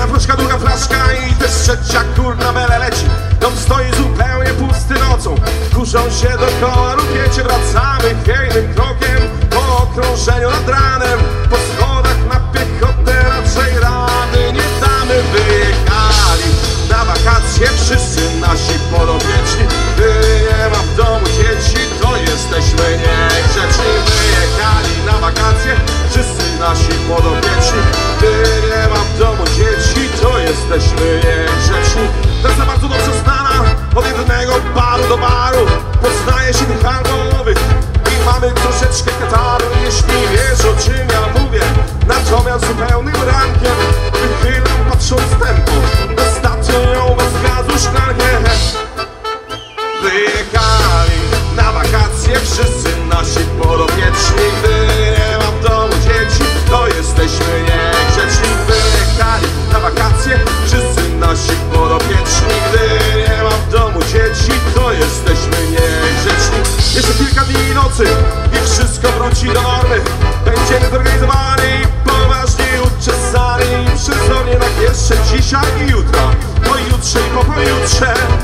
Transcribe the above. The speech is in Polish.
jedna flaszka, druga flaszka i też trzecia kurna mele leci. Dom stoi zupełnie pusty nocą, kurzą się dookoła, rupiecie. Wracamy chwiejnym krokiem po okrążeniu nad ranem. Po schodach na piechotę raczej rady nie damy. Wyjechali na wakacje wszyscy nasi podopieczni. Gdy nie ma w domu dzieci, to jesteśmy niegrzeczni. Wyjechali na wakacje wszyscy nasi podopieczni. Gdy nie ma w domu dzieci, to jesteśmy niegrzeczni. Trasa bardzo dobrze znana, od jednego baru do baru. Poznaje się tych alkoholowych i mamy troszeczkę kataru. Jeśli wiesz, o czym ja mówię, natomiast zupełnym rankiem wychylam patrząc w tempo ostatnią bez gazu szklankę. Wyjechali na wakacje wszyscy nasi podopieczni. Gdy nie ma w domu dzieci, to jesteśmy niegrzeczni. Wyjechali na wakacje wszyscy nasi podopieczni. Gdy nie ma w domu dzieci, to jesteśmy niegrzeczni. Jeszcze kilka dni i nocy i wszystko wróci do normy. Będziemy zorganizowani i poważnie uczesani. Przezornie tak jeszcze dzisiaj i jutro, pojutrze i po pojutrze.